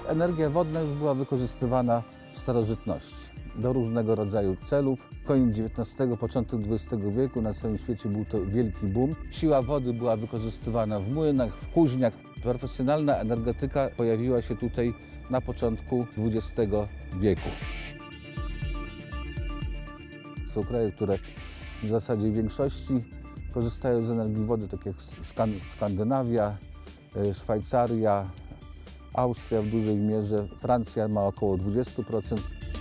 Energia wodna już była wykorzystywana w starożytności do różnego rodzaju celów. Koniec XIX, początek XX wieku na całym świecie był to wielki boom. Siła wody była wykorzystywana w młynach, w kuźniach. Profesjonalna energetyka pojawiła się tutaj na początku XX wieku. Są kraje, które w zasadzie w większości korzystają z energii wody, tak jak Skandynawia, Szwajcaria, Austria w dużej mierze, Francja ma około 20%.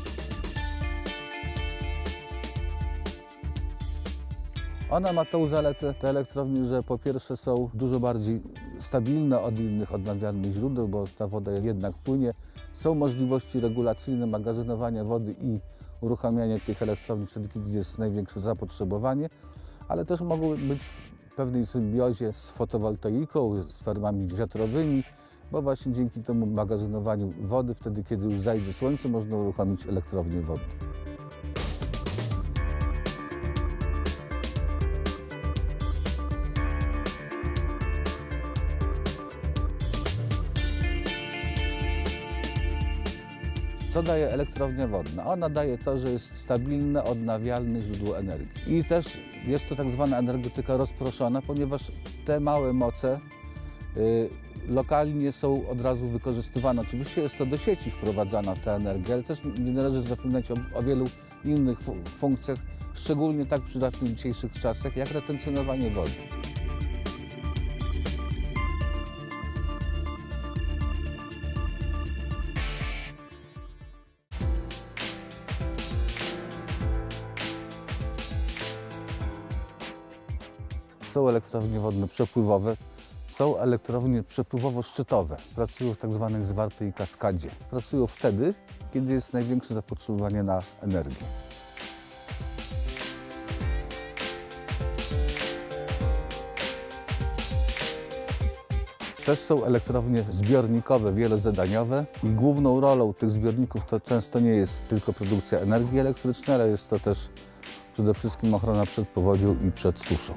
Ona ma tą zaletę, te elektrownie, że po pierwsze są dużo bardziej stabilne od innych odnawialnych źródeł, bo ta woda jednak płynie. Są możliwości regulacyjne magazynowania wody i uruchamiania tych elektrowni wtedy, kiedy jest największe zapotrzebowanie, ale też mogą być w pewnej symbiozie z fotowoltaiką, z farmami wiatrowymi, bo właśnie dzięki temu magazynowaniu wody, wtedy kiedy już zajdzie słońce, można uruchomić elektrownię wodną. Co daje elektrownia wodna? Ona daje to, że jest stabilne, odnawialne źródło energii. I też jest to tak zwana energetyka rozproszona, ponieważ te małe moce lokalnie są od razu wykorzystywane. Oczywiście jest to do sieci wprowadzana ta energia, ale też nie należy zapominać o wielu innych funkcjach, szczególnie tak przydatnych w dzisiejszych czasach, jak retencjonowanie wody. Są elektrownie wodne przepływowe, są elektrownie przepływowo-szczytowe. Pracują w tak zwanej zwartej kaskadzie. Pracują wtedy, kiedy jest największe zapotrzebowanie na energię. Też są elektrownie zbiornikowe, wielozadaniowe i główną rolą tych zbiorników to często nie jest tylko produkcja energii elektrycznej, ale jest to też przede wszystkim ochrona przed powodzią i przed suszą.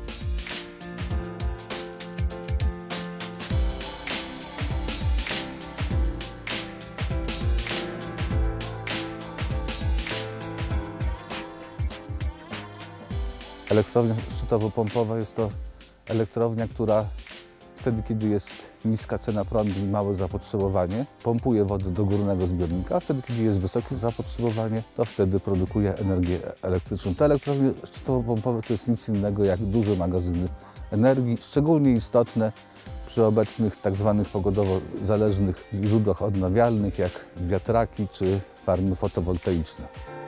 Elektrownia szczytowo-pompowa jest to elektrownia, która wtedy, kiedy jest niska cena prądu i małe zapotrzebowanie, pompuje wodę do górnego zbiornika, a wtedy, kiedy jest wysokie zapotrzebowanie, to wtedy produkuje energię elektryczną. Te elektrownie szczytowo-pompowe to jest nic innego jak duże magazyny energii, szczególnie istotne przy obecnych tak zwanych pogodowo zależnych źródłach odnawialnych, jak wiatraki czy farmy fotowoltaiczne.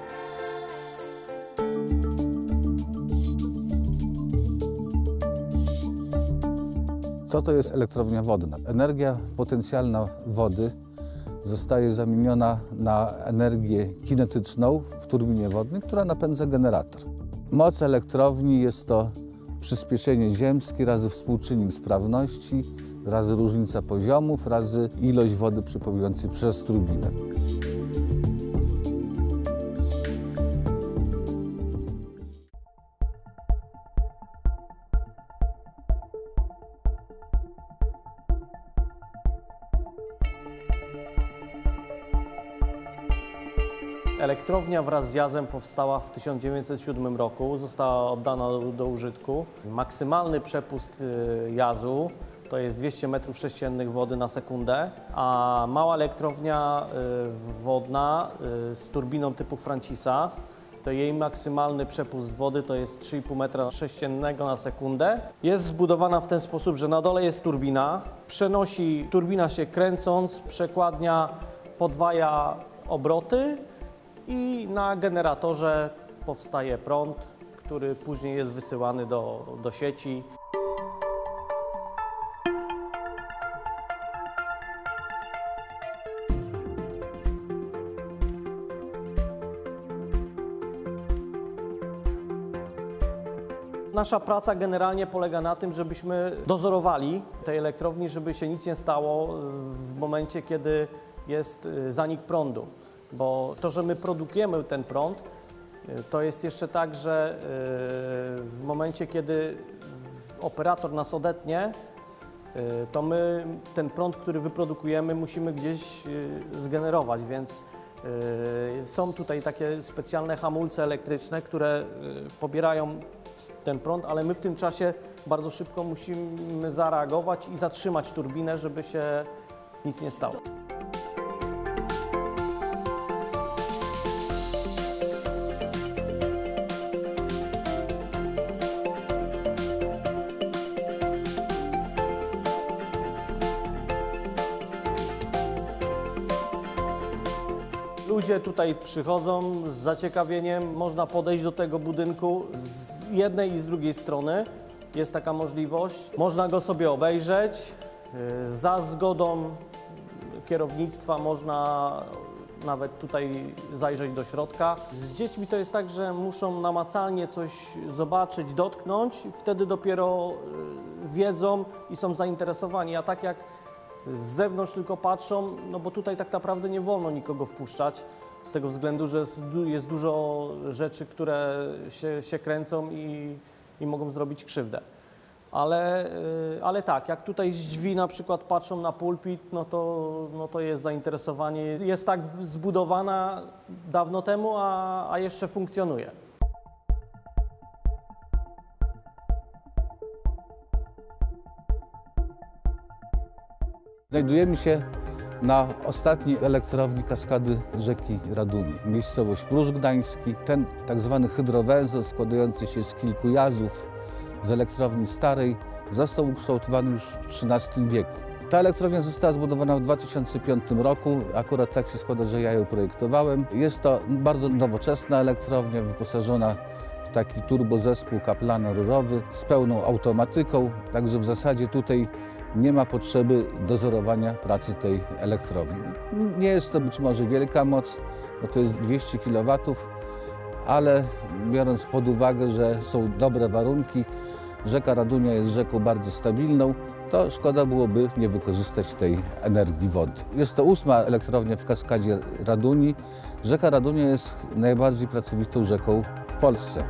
Co to jest elektrownia wodna? Energia potencjalna wody zostaje zamieniona na energię kinetyczną w turbinie wodnej, która napędza generator. Moc elektrowni jest to przyspieszenie ziemskie razy współczynnik sprawności, razy różnica poziomów, razy ilość wody przepływającej przez turbinę. Elektrownia wraz z jazem powstała w 1907 roku, została oddana do użytku. Maksymalny przepust jazu to jest 200 m3 wody na sekundę, a mała elektrownia wodna z turbiną typu Francisa, to jej maksymalny przepust wody to jest 3,5 m3 na sekundę. Jest zbudowana w ten sposób, że na dole jest turbina, turbina się kręcąc, przekładnia podwaja obroty, i na generatorze powstaje prąd, który później jest wysyłany do sieci. Nasza praca generalnie polega na tym, żebyśmy dozorowali tej elektrowni, żeby się nic nie stało w momencie, kiedy jest zanik prądu. Bo to, że my produkujemy ten prąd, to jest jeszcze tak, że w momencie, kiedy operator nas odetnie, to my ten prąd, który wyprodukujemy, musimy gdzieś zgenerować, więc są tutaj takie specjalne hamulce elektryczne, które pobierają ten prąd, ale my w tym czasie bardzo szybko musimy zareagować i zatrzymać turbinę, żeby się nic nie stało. Ludzie tutaj przychodzą z zaciekawieniem, można podejść do tego budynku z jednej i z drugiej strony. Jest taka możliwość. Można go sobie obejrzeć. Za zgodą kierownictwa można nawet tutaj zajrzeć do środka. Z dziećmi to jest tak, że muszą namacalnie coś zobaczyć, dotknąć. Wtedy dopiero wiedzą i są zainteresowani. A tak jak z zewnątrz tylko patrzą, no bo tutaj tak naprawdę nie wolno nikogo wpuszczać, z tego względu, że jest dużo rzeczy, które się kręcą i mogą zrobić krzywdę. Ale tak, jak tutaj z drzwi na przykład patrzą na pulpit, no to jest zainteresowanie. Jest tak zbudowana dawno temu, a jeszcze funkcjonuje. Znajdujemy się na ostatniej elektrowni kaskady rzeki Raduni. Miejscowość Pruszcz Gdański. Ten tak zwany hydrowęzeł składający się z kilku jazów z elektrowni starej został ukształtowany już w XIII wieku. Ta elektrownia została zbudowana w 2005 roku. Akurat tak się składa, że ja ją projektowałem. Jest to bardzo nowoczesna elektrownia wyposażona w taki turbozespół kaplano-rurowy z pełną automatyką. Także w zasadzie tutaj nie ma potrzeby dozorowania pracy tej elektrowni. Nie jest to być może wielka moc, bo to jest 200 kW, ale biorąc pod uwagę, że są dobre warunki, rzeka Radunia jest rzeką bardzo stabilną, to szkoda byłoby nie wykorzystać tej energii wody. Jest to 8. elektrownia w kaskadzie Raduni. Rzeka Radunia jest najbardziej pracowitą rzeką w Polsce.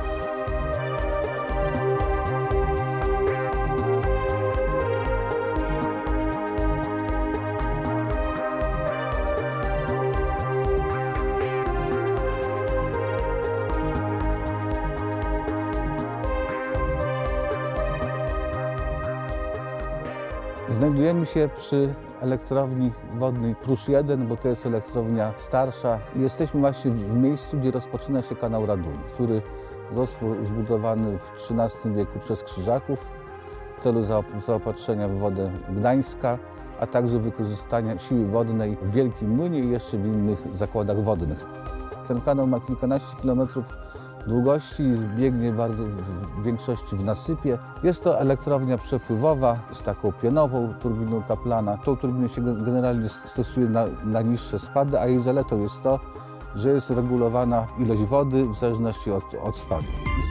Znajdujemy się przy elektrowni wodnej Pruszcz 1, bo to jest elektrownia starsza. Jesteśmy właśnie w miejscu, gdzie rozpoczyna się kanał Raduni, który został zbudowany w XIII wieku przez Krzyżaków w celu zaopatrzenia w wodę Gdańska, a także wykorzystania siły wodnej w Wielkim Młynie i jeszcze w innych zakładach wodnych. Ten kanał ma kilkanaście kilometrów długości, biegnie w większości w nasypie. Jest to elektrownia przepływowa z taką pionową turbiną Kaplana. Tą turbinę się generalnie stosuje na niższe spady, a jej zaletą jest to, że jest regulowana ilość wody w zależności od spadu.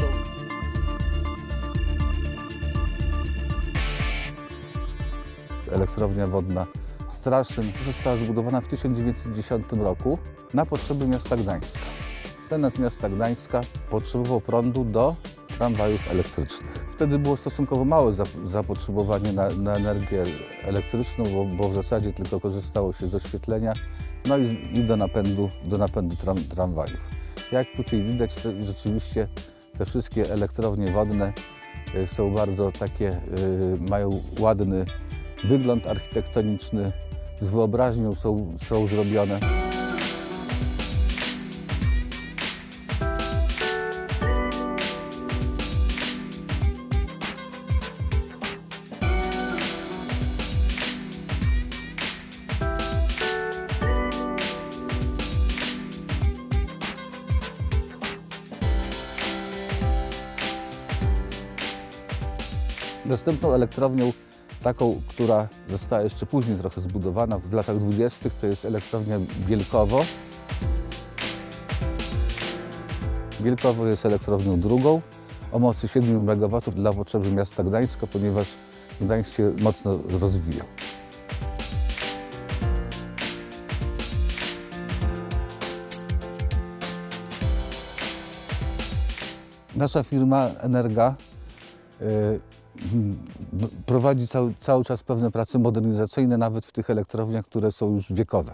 Elektrownia wodna Straszyn została zbudowana w 1910 roku na potrzeby miasta Gdańska. Senat miasta Gdańska potrzebował prądu do tramwajów elektrycznych. Wtedy było stosunkowo małe zapotrzebowanie na energię elektryczną, bo w zasadzie tylko korzystało się z oświetlenia, no i do napędu tramwajów. Jak tutaj widać, rzeczywiście te wszystkie elektrownie wodne są bardzo takie, mają ładny wygląd architektoniczny, z wyobraźnią są zrobione. Następną elektrownią, taką, która została jeszcze później trochę zbudowana w latach 20., to jest elektrownia Bielkowo. Bielkowo jest elektrownią drugą o mocy 7 MW dla potrzeby miasta Gdańska, ponieważ Gdańsk się mocno rozwijał. Nasza firma Energa prowadzi cały czas pewne prace modernizacyjne, nawet w tych elektrowniach, które są już wiekowe.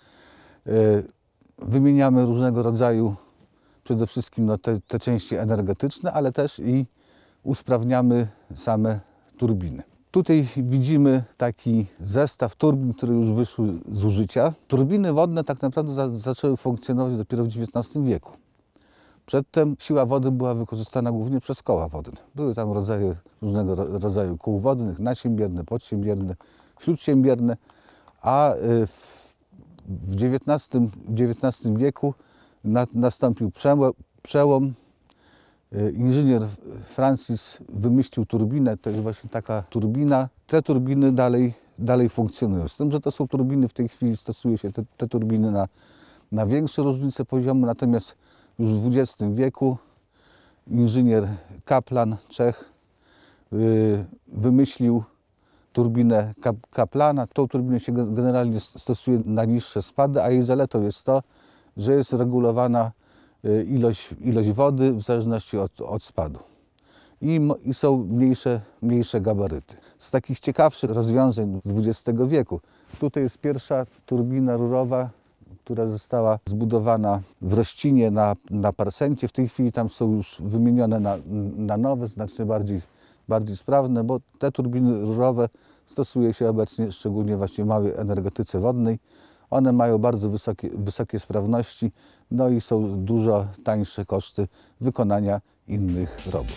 Wymieniamy różnego rodzaju, przede wszystkim no, te części energetyczne, ale też i usprawniamy same turbiny. Tutaj widzimy taki zestaw turbin, które już wyszły z użycia. Turbiny wodne tak naprawdę zaczęły funkcjonować dopiero w XIX wieku. Przedtem siła wody była wykorzystana głównie przez koła wodne. Były tam różnego rodzaju kół wodnych, nasiębierne, podsiębierne, śródsiębierne, a w XIX wieku nastąpił przełom. Inżynier Francis wymyślił turbinę, to jest właśnie taka turbina. Te turbiny dalej funkcjonują. Z tym, że to są turbiny, w tej chwili stosuje się te turbiny na większe różnice poziomu, natomiast już w XX wieku inżynier Kaplan, Czech, wymyślił turbinę Kaplana. Tą turbinę się generalnie stosuje na niższe spady, a jej zaletą jest to, że jest regulowana ilość wody w zależności od spadu. I są mniejsze gabaryty. Z takich ciekawszych rozwiązań z XX wieku, tutaj jest pierwsza turbina rurowa, która została zbudowana w Rościnie na Parsencie. W tej chwili tam są już wymienione na nowe, znacznie bardziej sprawne, bo te turbiny rurowe stosuje się obecnie szczególnie właśnie w małej energetyce wodnej. One mają bardzo wysokie sprawności, no i są dużo tańsze koszty wykonania innych robót.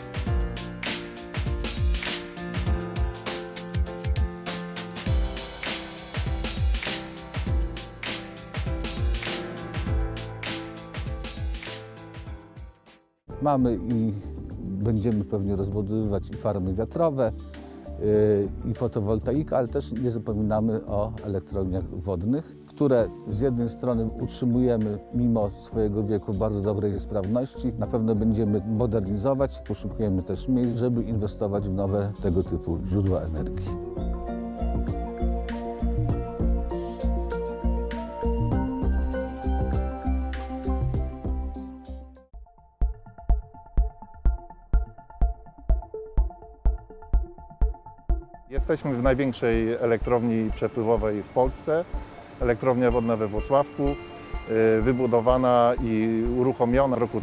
Mamy i będziemy pewnie rozbudowywać i farmy wiatrowe, i fotowoltaikę, ale też nie zapominamy o elektrowniach wodnych, które z jednej strony utrzymujemy mimo swojego wieku w bardzo dobrej sprawności. Na pewno będziemy modernizować, poszukujemy też miejsc, żeby inwestować w nowe tego typu źródła energii. Jesteśmy w największej elektrowni przepływowej w Polsce, elektrownia wodna we Włocławku, wybudowana i uruchomiona w roku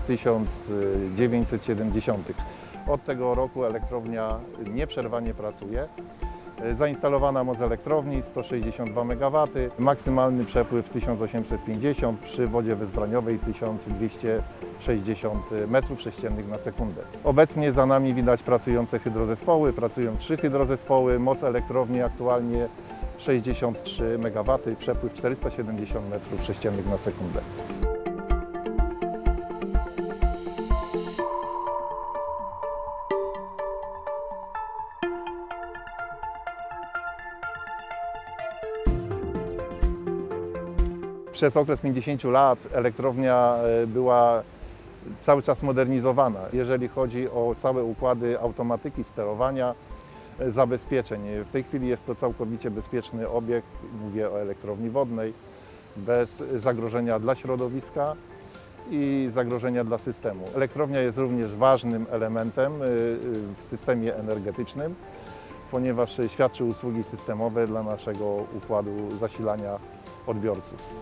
1970. Od tego roku elektrownia nieprzerwanie pracuje. Zainstalowana moc elektrowni 162 MW, maksymalny przepływ 1850, przy wodzie wezbraniowej 1260 m3 na sekundę. Obecnie za nami widać pracujące hydrozespoły, pracują 3 hydrozespoły, moc elektrowni aktualnie 63 MW, przepływ 470 m3 na sekundę. Przez okres 50 lat elektrownia była cały czas modernizowana, jeżeli chodzi o całe układy automatyki sterowania, zabezpieczeń. W tej chwili jest to całkowicie bezpieczny obiekt, mówię o elektrowni wodnej, bez zagrożenia dla środowiska i zagrożenia dla systemu. Elektrownia jest również ważnym elementem w systemie energetycznym, ponieważ świadczy usługi systemowe dla naszego układu zasilania odbiorców.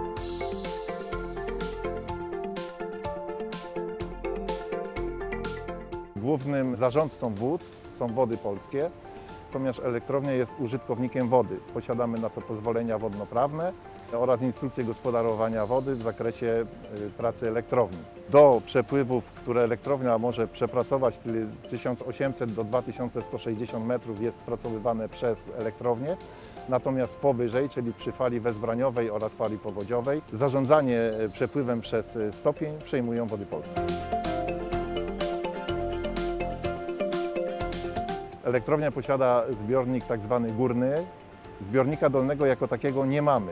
Głównym zarządcą wód są Wody Polskie, natomiast elektrownia jest użytkownikiem wody. Posiadamy na to pozwolenia wodnoprawne oraz instrukcje gospodarowania wody w zakresie pracy elektrowni. Do przepływów, które elektrownia może przepracować, czyli 1800 do 2160 metrów, jest spracowywane przez elektrownię. Natomiast powyżej, czyli przy fali wezbraniowej oraz fali powodziowej, zarządzanie przepływem przez stopień przejmują Wody Polskie. Elektrownia posiada zbiornik tak zwany górny. Zbiornika dolnego jako takiego nie mamy.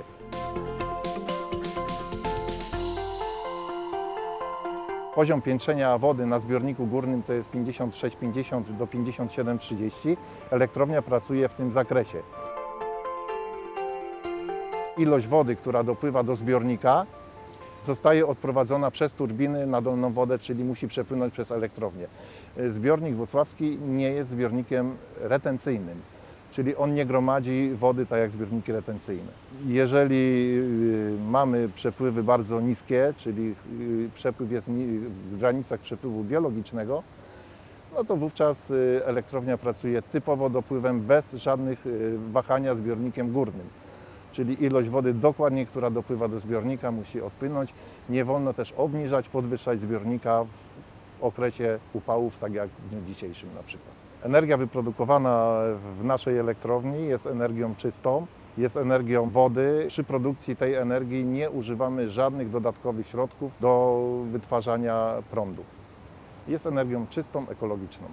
Poziom piętrzenia wody na zbiorniku górnym to jest 56,50 do 57,30. Elektrownia pracuje w tym zakresie. Ilość wody, która dopływa do zbiornika, zostaje odprowadzona przez turbiny na dolną wodę, czyli musi przepłynąć przez elektrownię. Zbiornik włocławski nie jest zbiornikiem retencyjnym, czyli on nie gromadzi wody tak jak zbiorniki retencyjne. Jeżeli mamy przepływy bardzo niskie, czyli przepływ jest w granicach przepływu biologicznego, no to wówczas elektrownia pracuje typowo dopływem bez żadnych wahania zbiornikiem górnym. Czyli ilość wody dokładnie, która dopływa do zbiornika, musi odpłynąć. Nie wolno też obniżać, podwyższać zbiornika w okresie upałów, tak jak w dniu dzisiejszym na przykład. Energia wyprodukowana w naszej elektrowni jest energią czystą, jest energią wody. Przy produkcji tej energii nie używamy żadnych dodatkowych środków do wytwarzania prądu. Jest energią czystą, ekologiczną.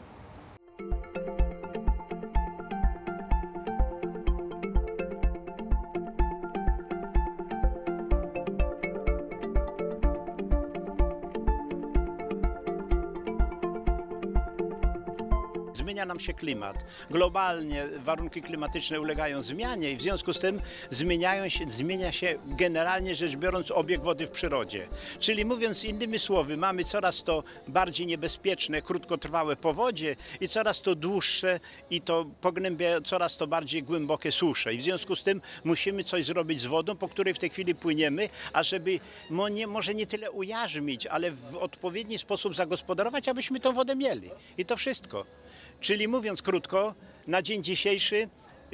Zmienia nam się klimat. Globalnie warunki klimatyczne ulegają zmianie i w związku z tym zmienia się generalnie rzecz biorąc obieg wody w przyrodzie. Czyli mówiąc innymi słowy, mamy coraz to bardziej niebezpieczne, krótkotrwałe powodzie i coraz to dłuższe i to pogłębia coraz to bardziej głębokie susze. I w związku z tym musimy coś zrobić z wodą, po której w tej chwili płyniemy, ażeby może nie tyle ujarzmić, ale w odpowiedni sposób zagospodarować, abyśmy tą wodę mieli. I to wszystko. Czyli mówiąc krótko, na dzień dzisiejszy,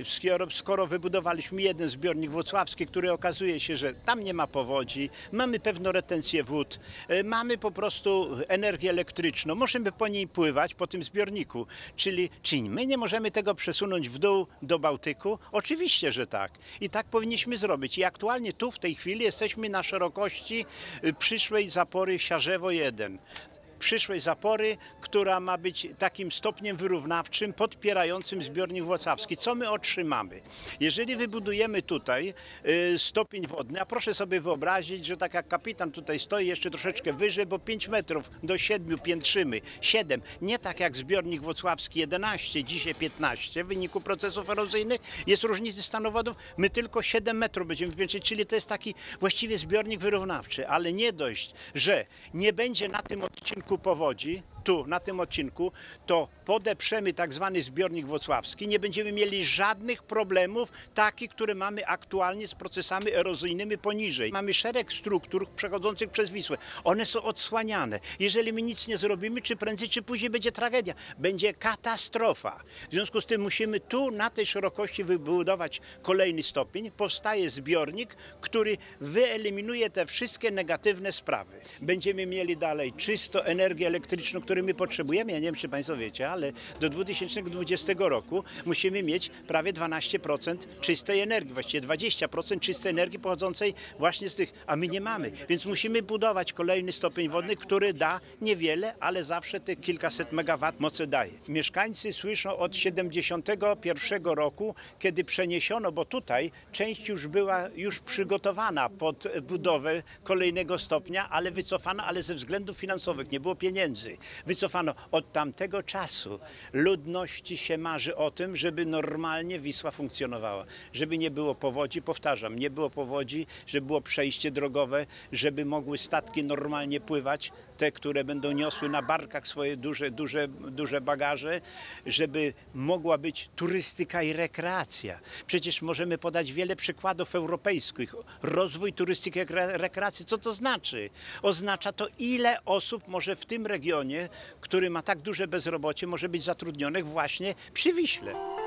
skoro wybudowaliśmy jeden zbiornik włocławski, który okazuje się, że tam nie ma powodzi, mamy pewną retencję wód, mamy po prostu energię elektryczną, możemy po niej pływać, po tym zbiorniku. Czyli czy my nie możemy tego przesunąć w dół do Bałtyku? Oczywiście, że tak. I tak powinniśmy zrobić. I aktualnie tu w tej chwili jesteśmy na szerokości przyszłej zapory Siarzewo 1. Przyszłej zapory, która ma być takim stopniem wyrównawczym, podpierającym zbiornik włocławski. Co my otrzymamy? Jeżeli wybudujemy tutaj stopień wodny, a proszę sobie wyobrazić, że tak jak kapitan tutaj stoi jeszcze troszeczkę wyżej, bo 5 metrów do 7 piętrzymy, 7, nie tak jak zbiornik włocławski 11, dzisiaj 15 w wyniku procesów erozyjnych, jest różnicy stanu wodów, my tylko 7 metrów będziemy piętrzyć, czyli to jest taki właściwie zbiornik wyrównawczy, ale nie dość, że nie będzie na tym odcinku powodzi, tu na tym odcinku, to podeprzemy tak zwany zbiornik włocławski, nie będziemy mieli żadnych problemów takich, które mamy aktualnie z procesami erozyjnymi poniżej. Mamy szereg struktur przechodzących przez Wisłę. One są odsłaniane. Jeżeli my nic nie zrobimy, czy prędzej, czy później będzie tragedia. Będzie katastrofa. W związku z tym musimy tu na tej szerokości wybudować kolejny stopień. Powstaje zbiornik, który wyeliminuje te wszystkie negatywne sprawy. Będziemy mieli dalej czysto energię elektryczną, której my potrzebujemy. Ja nie wiem, czy Państwo wiecie, ale do 2020 roku musimy mieć prawie 12% czystej energii, właściwie 20% czystej energii pochodzącej właśnie z tych, a my nie mamy. Więc musimy budować kolejny stopień wodny, który da niewiele, ale zawsze te kilkaset megawatт mocy daje. Mieszkańcy słyszą od 71 roku, kiedy przeniesiono, bo tutaj część już była przygotowana pod budowę kolejnego stopnia, ale wycofano, ale ze względów finansowych nie było pieniędzy. Wycofano. Od tamtego czasu ludności się marzy o tym, żeby normalnie Wisła funkcjonowała, żeby nie było powodzi, powtarzam, nie było powodzi, żeby było przejście drogowe, żeby mogły statki normalnie pływać, te, które będą niosły na barkach swoje duże bagaże, żeby mogła być turystyka i rekreacja. Przecież możemy podać wiele przykładów europejskich. Rozwój turystyki i rekreacji, co to znaczy? Oznacza to, ile osób może w tym regionie, który ma tak duże bezrobocie, może być zatrudnionych właśnie przy Wiśle.